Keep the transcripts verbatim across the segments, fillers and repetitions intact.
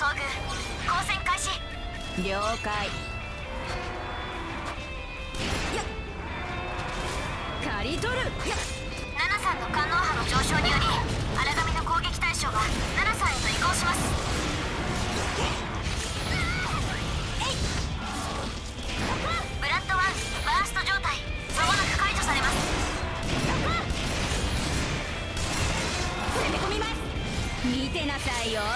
遭遇。交戦開始。 了解。刈り取る。 ナナさんの官能波の上昇により荒神の攻撃対象がナナさんへと移行します。ブラッドワンバースト状態まもなく解除されます。 攻め込みます。見てなさいよ。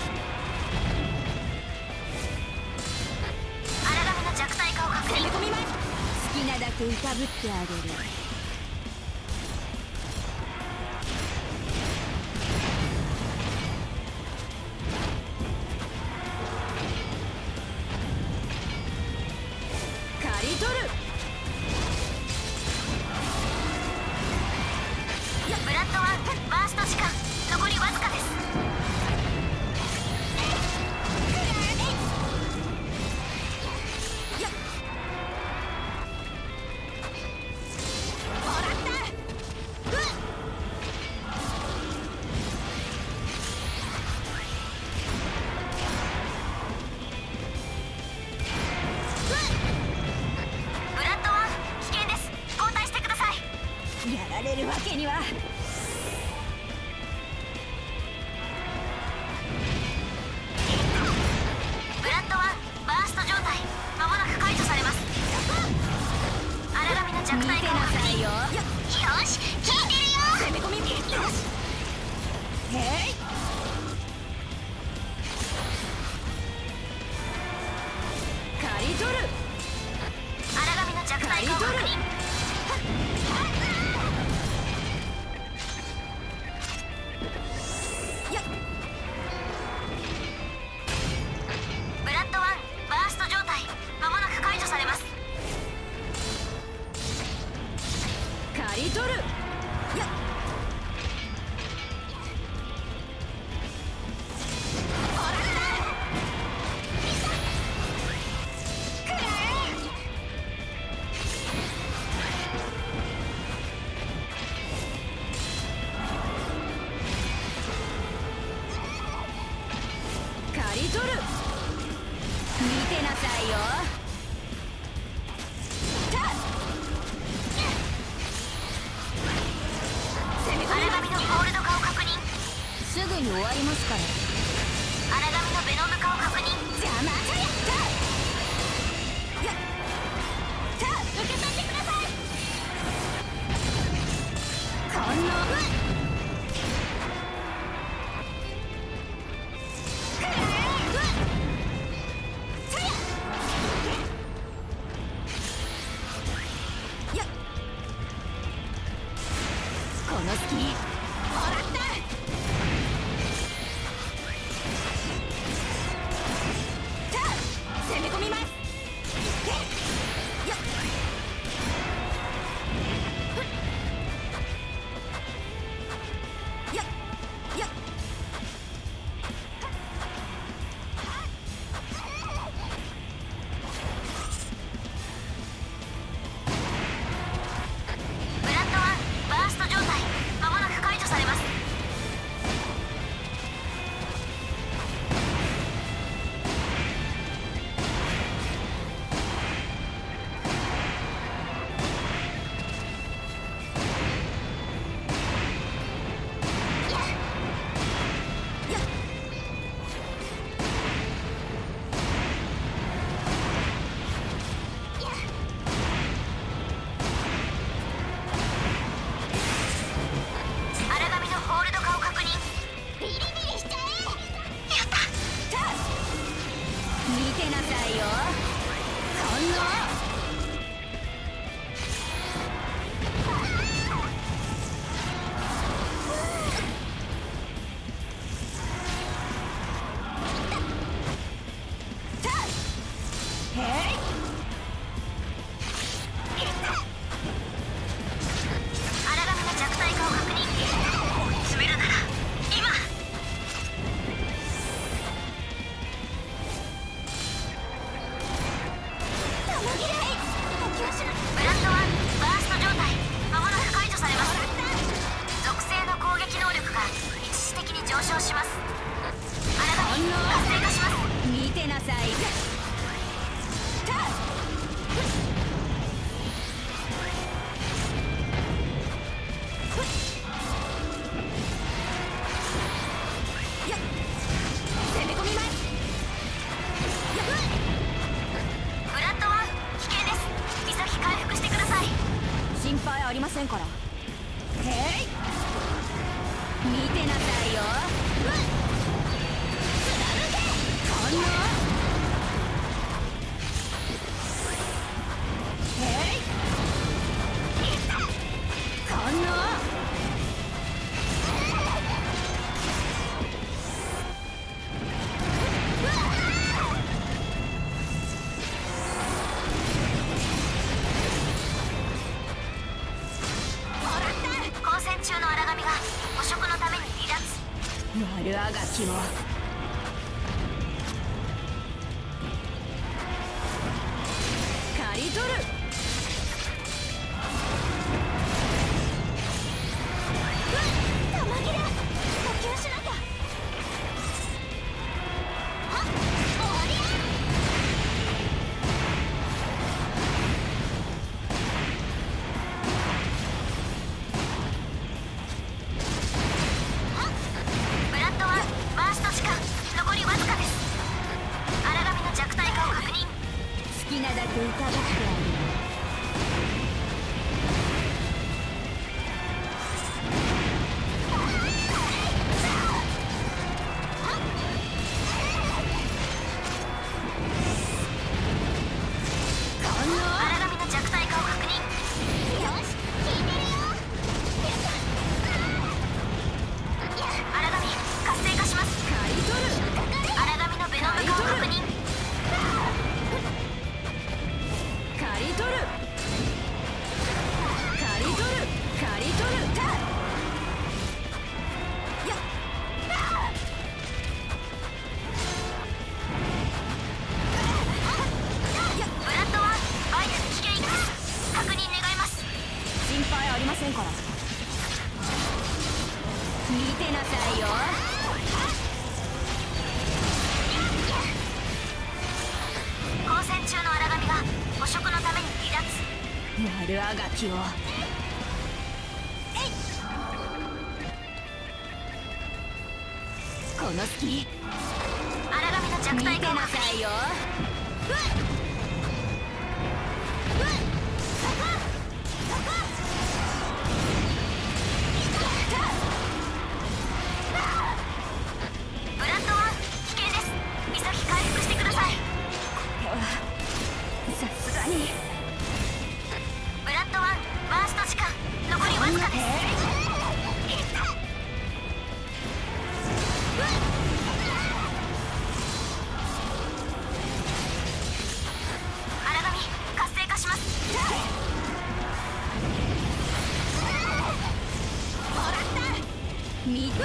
荒神の弱体化を確認。 攻め込みます。好きなだけ浮かぶってあげる。刈り取る。 ブラッドワンバースト時間残りわずかです。ブラッドワン危険です。交代してください。 やられるわけには。 ブラッドワンバースト状態まもなく解除されます。荒神の弱見て体化を確認。 なさいよ。 よし聞いてるよ。 攻め込み。よし。へい。刈り取る。 荒神の弱体化を確認。ブラッドワンバースト状態まもなく解除されます。 刈り取る。刈り取る。見てなさいよ。 荒神のホールド化を確認。 すぐに終わりますから。 荒神のベノム化を確認。 邪魔だ。やった受け取ってください。このこの隙もらった。攻め込みます。やっやっやっブラッドワンバースト状態まもなく解除されます。荒神のホールド化を確認。ビリビリしちゃえ。やった。 見てなさいよ。このへい。 荒神の弱体化を確認。追い詰めるなら今。ブラッドワンバースト状態まもなく解除されます。属性の攻撃能力が一時的に上昇します。荒神活性化します。 から。へい、見てなさいよ。貫けこんな。へい、こんな。 交戦中の荒神が捕食のために離脱。 悪あがきを。刈り取る。 玉切れ補給しなきゃ。はっ、終わりや。ブラッドワンバースト時間残りわずかです。荒神の弱体化を確認。 好きなだけいただくである。 荒神の弱体化を確認。よし、聞いてるよ。荒神活性化します。 刈り取る。 荒神のベノム化を確認。 刈り取る。刈り取る。刈り取る。やっ。 ブラッドワンバイタル危険域です。確認願います。 心配ありませんから。見てなさいよ。 交戦中の荒神が捕食のために離脱。 悪あがきを。この隙。 荒神の弱見て体化を確認。 なさいよ。 ブラッドワン危険です。潔回復してください。 さすがに。 ブラッドワンバースト時間残りわずかです。荒神活性化します。 見て。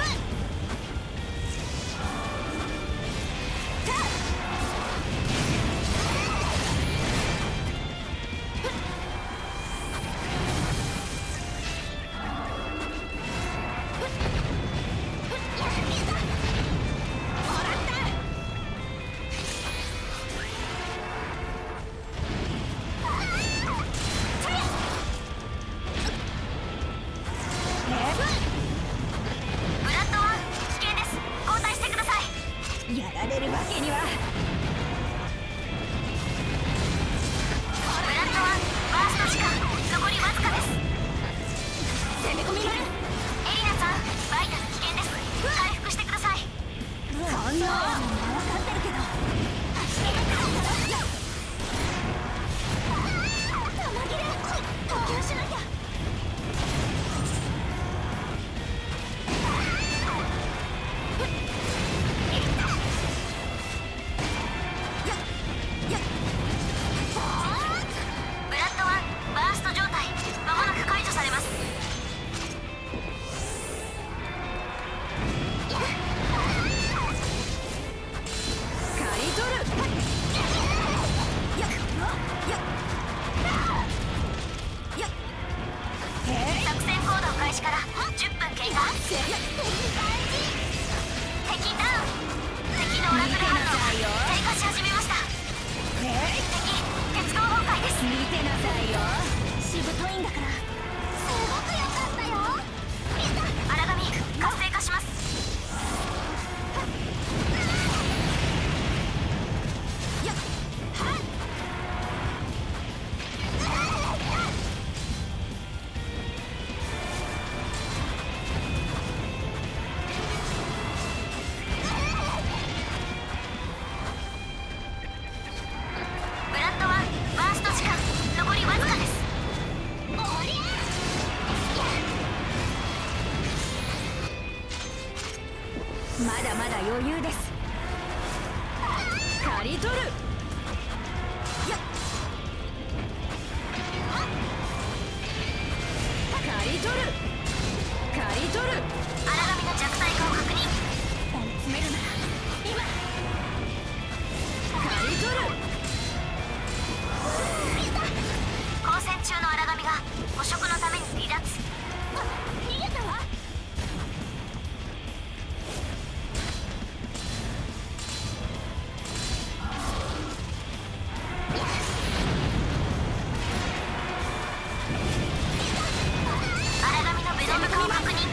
ブラッドワン危険です。交代してください。 やられるわけには。 ブラッドワンバースト時間残りわずかです。 攻め込みます。 エリナさんバイタル危険です。回復してください。 そんな。分かってるけど。 玉切れ補給しなきゃ。ブラッドワンバースト状態まもなく解除されます。 刈り取る。やっやっやっ。へい。 作戦行動開始からじゅっぷん経過。敵ダウン。敵のオラクル反応が低下し始めました。 へい。 敵鉄道崩壊です。 見てなさいよ。 しぶといんだからすごく良かったよ。荒神活性化します。 やっ。はっ。 まだまだ余裕です。刈り取る。やっ刈り取る。刈り取る。 荒波の弱体化を確認。 追い詰めるなら今。刈り取る。 交戦中の荒波が捕食のために離脱。 逃げたわ。 荒波のベノム化を確認。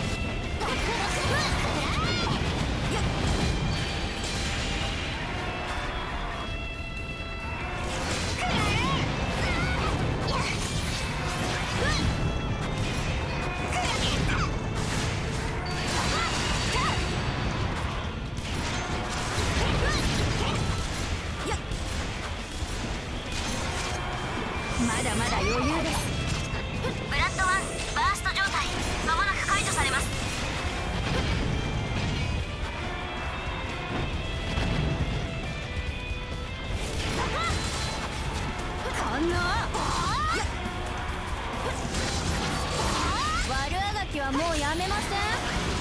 まだまだ余裕です。 ブラッドワンバースト状態まもなく解除されます。 こんな悪あがきはもうやめません。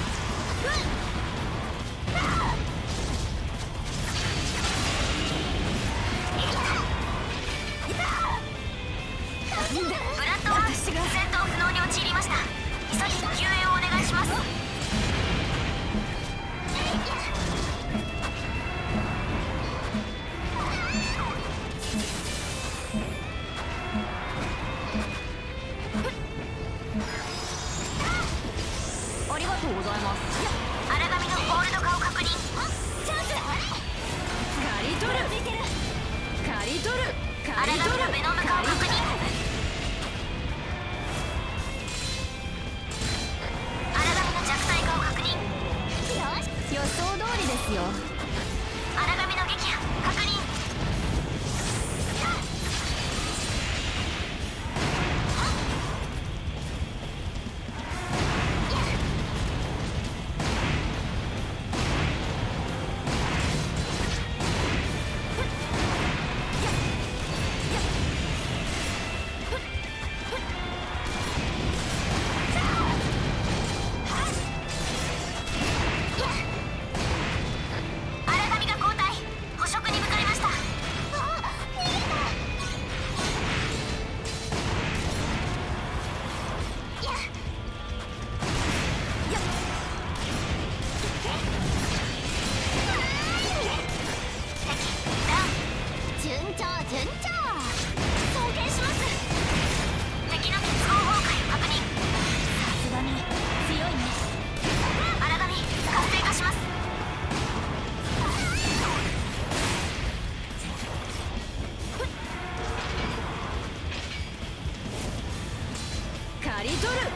ブラッドワン戦闘不能に陥りました。急ぎ救援をお願いします。 ありがとうございます。 荒波のホールド化を確認。 チャンスだ。刈り取る。刈り取る。刈り荒取る。 波のベノム化を確認。荒波の弱体化を確認。 よし、予想通りですよ。 荒波の撃破確認。荒波が交代捕食に向かいました。 順調順調。 尊敬します。敵の結合崩壊を確認。 さすがに強いね。 荒波活性化します。 刈り取る。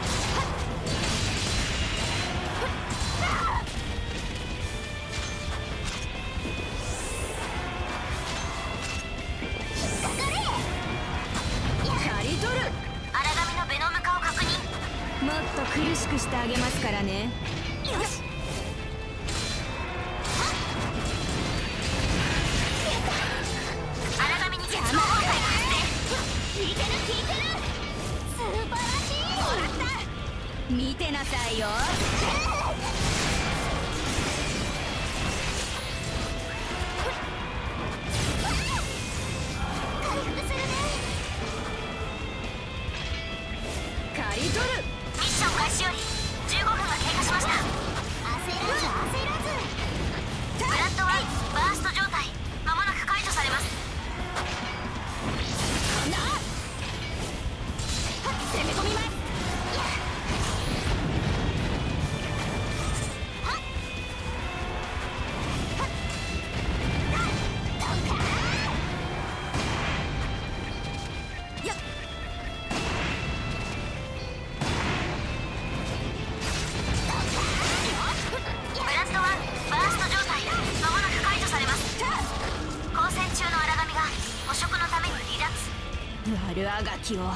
刈り取る。 荒波のベノム化を確認。 もっと苦しくしてあげますからね。 よし。荒波に結合崩壊が発生。 聞いてる聞いてる。素晴らしい。見てなさいよ。 回復するね。 刈り取る。 ミッション開始よりじゅうごふんが経過しました。 焦らず焦らず。 ブラッドワンバースト状態まもなく解除されます。 な攻め込みます。やっブラッドワンバースト状態まもなく解除されます。交戦中の荒波が捕食のために離脱。 悪あがきを。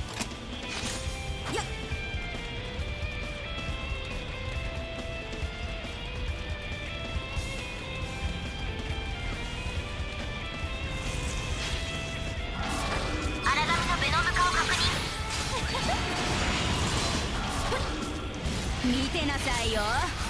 やっ見てなさいよ。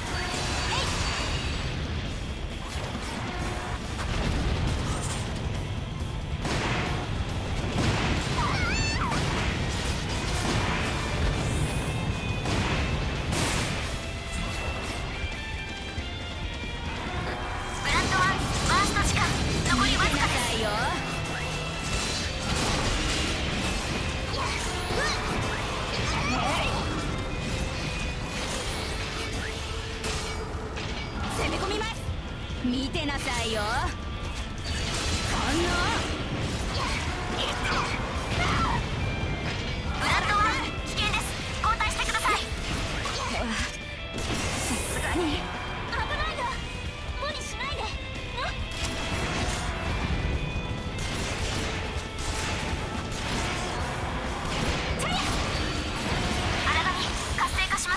見てなさいよ。このブラッドワン危険です。交代してください。 さすがに危ないよ。無理しないでね。荒髪活性化します。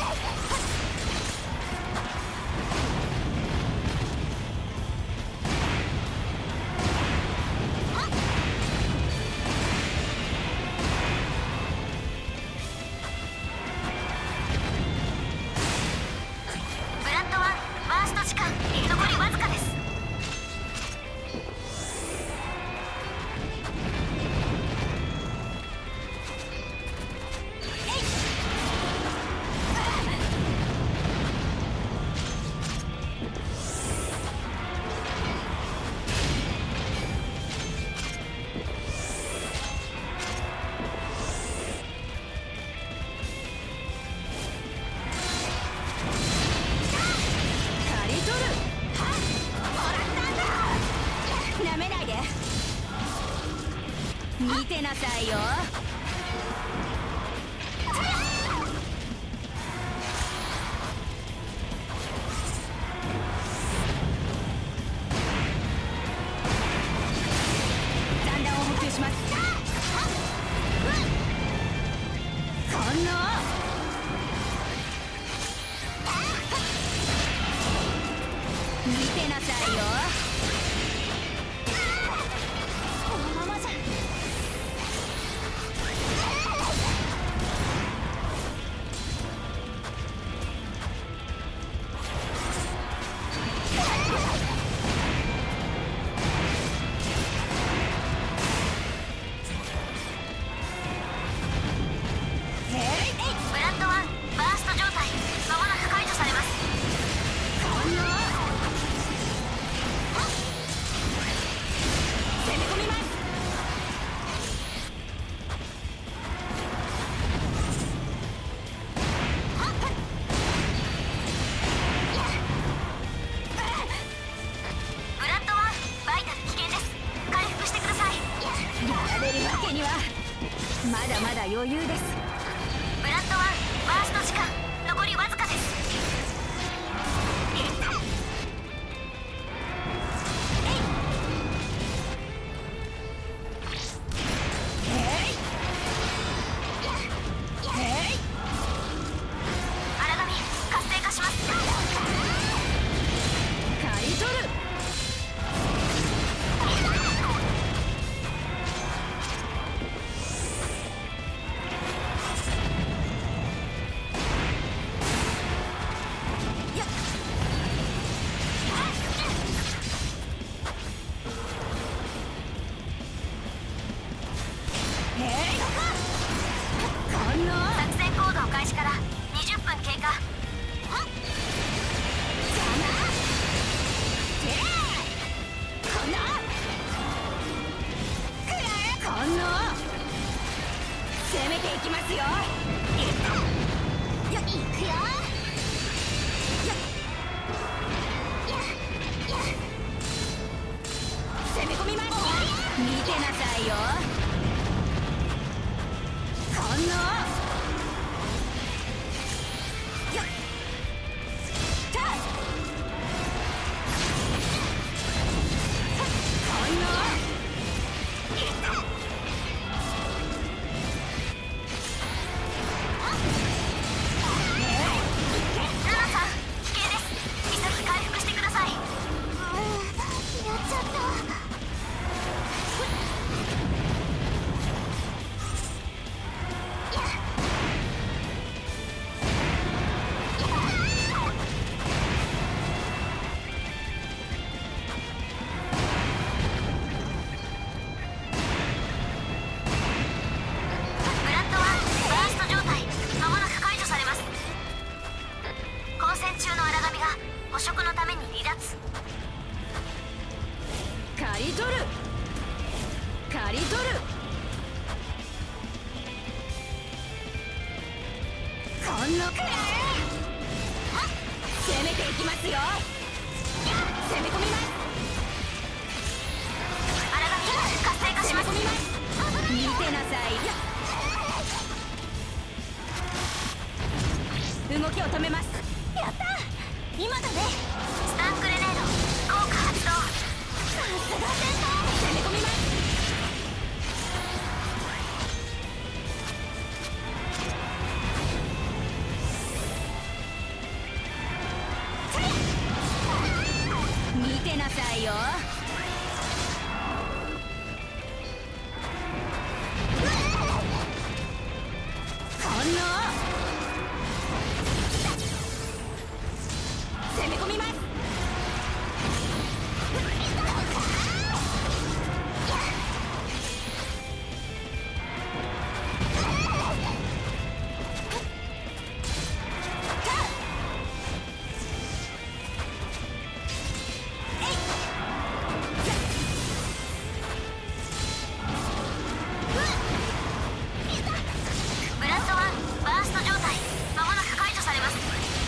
見てなさいよ。残弾を補給します。この見てなさいよ。 このままじゃまだまだ余裕です。 ブラッドワンバースト時間残りわずかです。荒髪活性化します。 刈り取る。 作戦行動開始からにじゅっぷん経過。 攻めていきますよ。 いくよ。 攻め込みます。見てなさいよ。このやっのくらい攻めていきますよ。攻め込みます。 荒神活性化します。 攻め込みます。見てなさい。動きを止めます。やった、今だね。 スタングレネード効果発動。 さすが先輩。攻め込みます。見てなさいよ。反応。攻め込みます。 ブラッドワンバースト状態まもなく解除されます。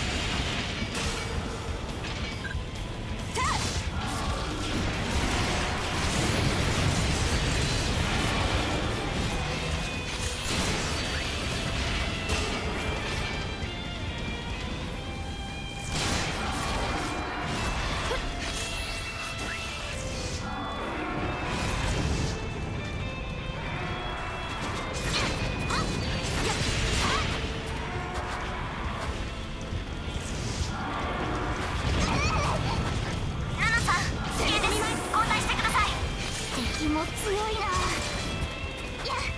ナナさん危険です。交代してください。敵も強いな。やっ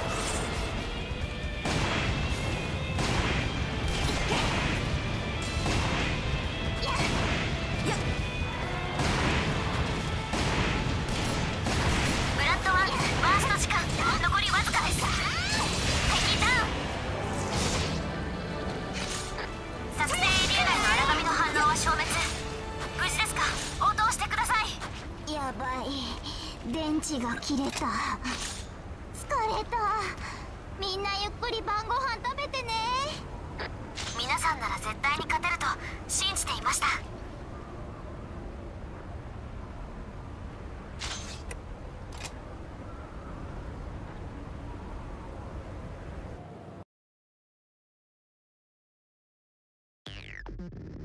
ブラッドワンバースト時間残りわずかです。敵ダウン。作戦エリア内の荒神の反応は消滅。無事ですか？応答してください。 やばい、電池が切れた。疲れた。みんなゆっくり晩ご飯食べてね。 皆さんなら絶対に勝てると信じていました。 うん。